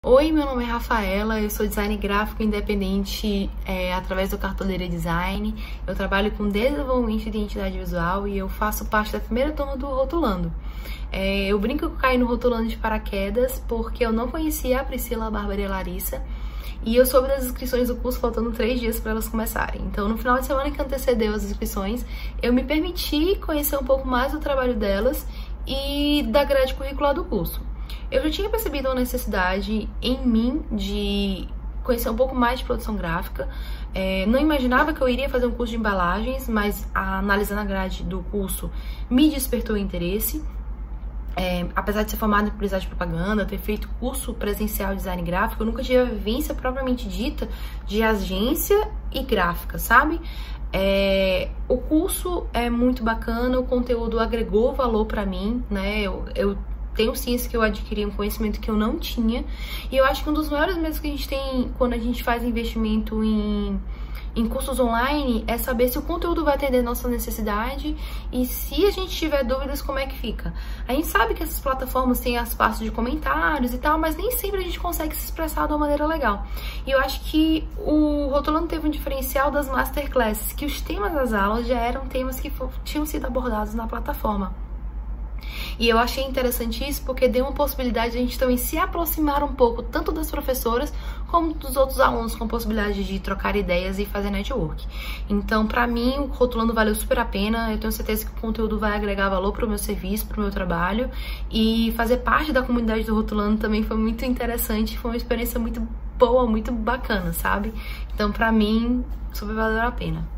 Oi, meu nome é Rafaela, eu sou designer gráfico independente através do Cartoleira Design. Eu trabalho com desenvolvimento de identidade visual e eu faço parte da primeira turma do Rotulando. Eu brinco que eu caí no Rotulando de paraquedas porque eu não conhecia a Priscila, a Bárbara e a Larissa. E eu soube das inscrições do curso faltando 3 dias para elas começarem. Então, no final de semana que antecedeu as inscrições, eu me permiti conhecer um pouco mais do trabalho delas e da grade curricular do curso. Eu já tinha percebido uma necessidade em mim de conhecer um pouco mais de produção gráfica. Não imaginava que eu iria fazer um curso de embalagens, mas analisando a grade do curso me despertou interesse. Apesar de ser formada em publicidade e propaganda, ter feito curso presencial de design gráfico, eu nunca tive a vivência propriamente dita de agência e gráfica, sabe? O curso é muito bacana, o conteúdo agregou valor pra mim, né? Eu tenho ciência que eu adquiri um conhecimento que eu não tinha, e eu acho que um dos maiores medos que a gente tem quando a gente faz investimento em cursos online é saber se o conteúdo vai atender nossa necessidade e se a gente tiver dúvidas, como é que fica. A gente sabe que essas plataformas têm as partes de comentários e tal, mas nem sempre a gente consegue se expressar de uma maneira legal. E eu acho que o Rotulando teve um diferencial das masterclasses, que os temas das aulas já eram temas que tinham sido abordados na plataforma. E eu achei interessante isso porque deu uma possibilidade de a gente também se aproximar um pouco tanto das professoras como dos outros alunos, com possibilidade de trocar ideias e fazer network. Então, pra mim, o Rotulando valeu super a pena. Eu tenho certeza que o conteúdo vai agregar valor pro meu serviço, pro meu trabalho, e fazer parte da comunidade do Rotulando também foi muito interessante, foi uma experiência muito boa, muito bacana, sabe? Então, pra mim, super valeu a pena.